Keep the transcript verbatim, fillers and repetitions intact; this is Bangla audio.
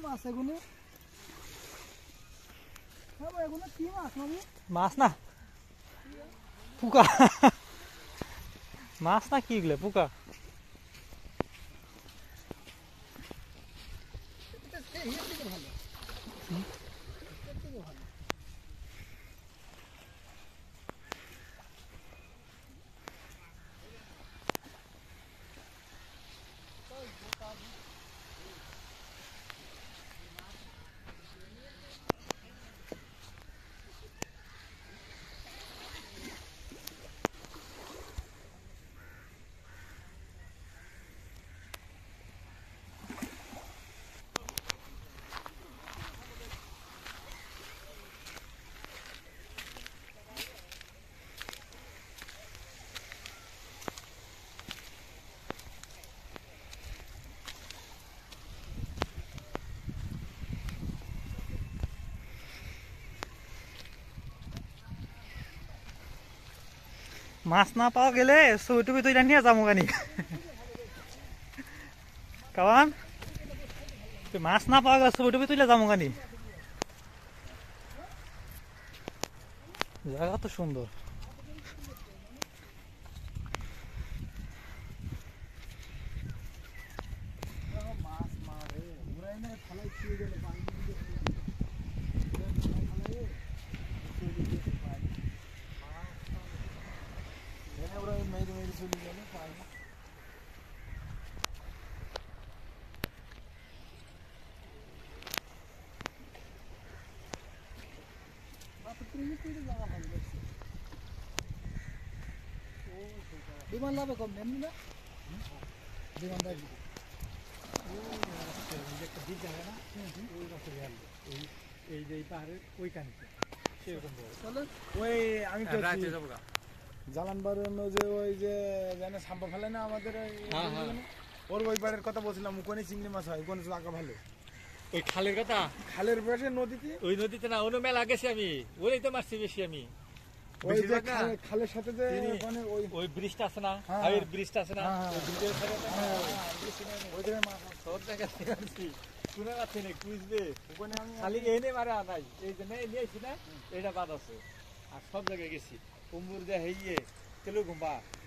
মাছ এগুলো এগুলো কি মাছ মাছ না পোকা মাছ না কি এগুলো পোকা মাছ না পাওয়া গেলে ছবি টবি তুই নিয়ে যাবো কানি কারণ মাছ না পাওয়া গেলে ছবি টবি তুলে যাবো কানি জায়গা তো সুন্দর বিমান লাভে কম নেন না বিমান লাভ একটা দ্বীপ জায়গা না ওই গাছে গেল ওই এই যে পাহাড়ের ওই কানিতে সেরকম ওই আমি জালান বাড়ির যে ওই যে জানে সাম্পা ফেলে না আমাদের ওর ওই বাড়ির কথা বলছিলাম কোনে চিংড়ি মাছ হয় কোনে জায়গা ভালো ওই খালের কথা খালের পাশে নদীতে ওই নদীতে না অন্য মেলা গেছি আমি ওই তো মারছি বেশি আমি ওই যে খালের সাথে যে মানে ওই ওই ব্রিজটা আছে না হাইয়ের ব্রিজটা আছে না ওই ব্রিজের সাথে ওই জায়গায় মাছ সব জায়গায় দেখছি শুনে যাচ্ছে না কুইজবে ওখানে আমি খালি এনে মারা নাই এই যে নিয়ে নিয়েছি না এটা বাদ আছে আর সব জায়গায় গেছি কুম্বুর যে হেইয়ে তেলুগুম্বা